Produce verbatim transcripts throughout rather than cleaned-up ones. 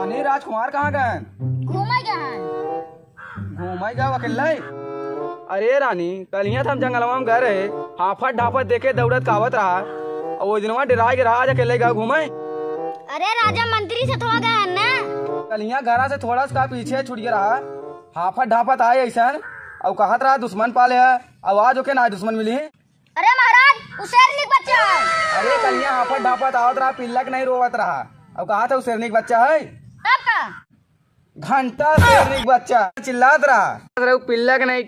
रानी राजकुमार कहाँ गए? घूमे गए घूमे गए अकेले? अरे रानी कल यहाँ हम जंगलवा में गए रहे, हाफत ढाफत देखे दौड़त कावत रहा और वो दिनवा डरा के रहा, आज अकेले गए घूमे। अरे राजा मंत्री से थोड़ा गए ना, कल यहाँ घरा से थोड़ा सा पीछे छुट गया रहा, हाफत ढाफत आए ऐसा और कहत रहा दुश्मन पाले है, आवाज ओके ना दुश्मन मिली। अरे महाराज उसेरनी बच्चा है। अरे कल यहाँ हाफत ढाफत आवत रहा, पिल्लक नहीं रोवत रहा और कहा था उसेरनी बच्चा है। तब का घंटा शेरनी बच्चा चिल्लात रहा, अरे पिल्लक नहीं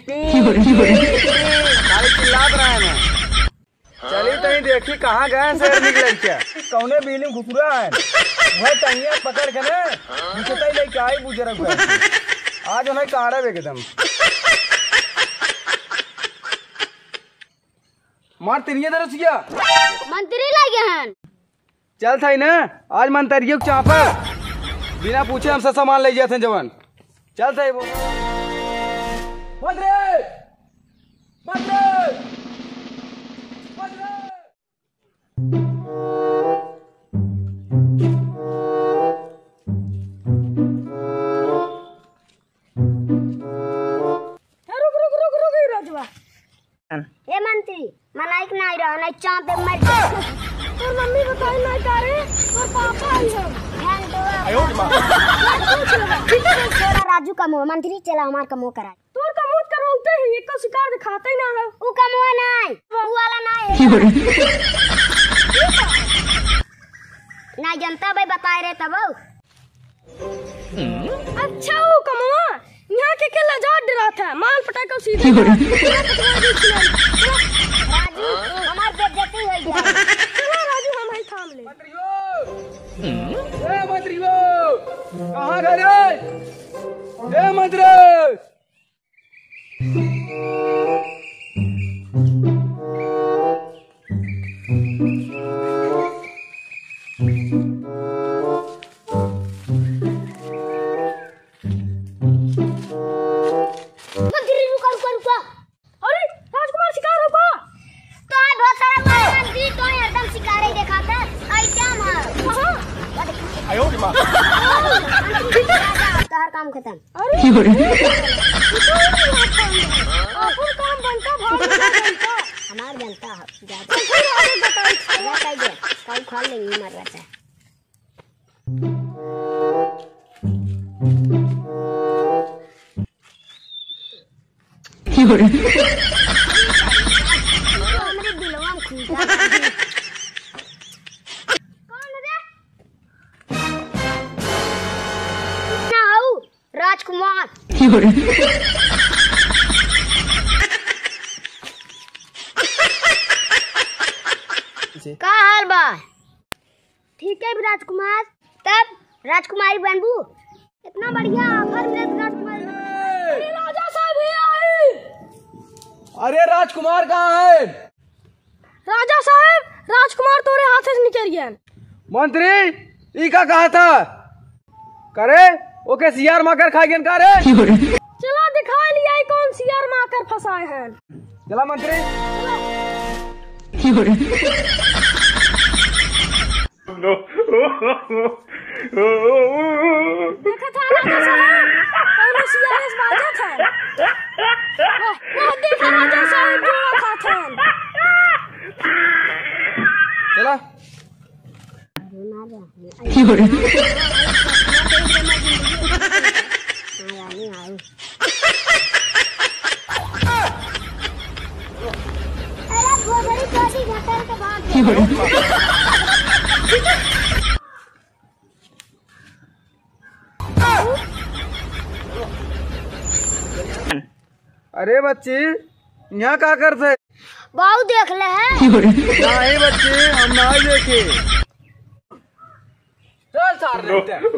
खाली चिल्लात रहा है। चलिए कहीं देखी कहाँ गए शेरनी के लड़के, कौने बिजली में घुस रहा है, वह टंगिया पकड़ के ना घुसता ही लेके आई बुजुर्ग आज उन्हें काढ़ा एकदम मार तिरिया दरस गया। मंत्री लगे हैं। चल था ना आज मंतरिये चापा बिना पूछे हमसे सामान ले जाते जवान। चल था वो मंत्री मंत्री ए मंत्री मनाइक नहीं रहा नहीं चांद मर गया। तोर मम्मी बताई नहीं करे तोर पापा आई है ध्यान दो। आयो मां तेरा राजू का मुंह मंत्री चला हमार का मुंह करा तोर का मुंह करौते ही एक शिकार दिखाते ही ना है ऊ का मुंह नहीं ऊ वाला नहीं ना जनता भाई बताए रहे तब। अच्छा ऊ का मुंह यहाँ के के लजा डरा था माल पटाखा सीधे राजू हमार बेइज्जती हो गया। चलो राजू हम ही थाम ले। मंत्रियों ए मंत्रियों कहाँ गए रे ए मंत्री काम खत्म। अरे काम बनता हमार जनता कल खा लेंगे मर रहता है। हमारे दिलवा में खूंटा राजकुमार का हाल बा? ठीक है राजकुमार। तब राजकुमारी बनबू इतना बढ़िया घर में राजकुमारी। अरे राजा साहब ही आए। अरे राजकुमार कहाँ है? राजा साहब राजकुमार तोरे हाथ से निकल गया। मंत्री ई का कहा था करे ओके सियार माकर खा गया रे। चला दिखा लिया कौन सियार माकर फंसाए हैं। चला मंत्री देखा था राजा साहब कौन सियार इस बाजा था। वो देखा राजा साहब जो रखा था। चला अरे बच्ची यहाँ क्या करते? बाऊ देख ले है। नहीं बच्ची हम नहीं देखे। चल सार लेते हैं।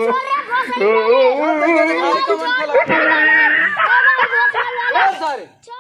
सारे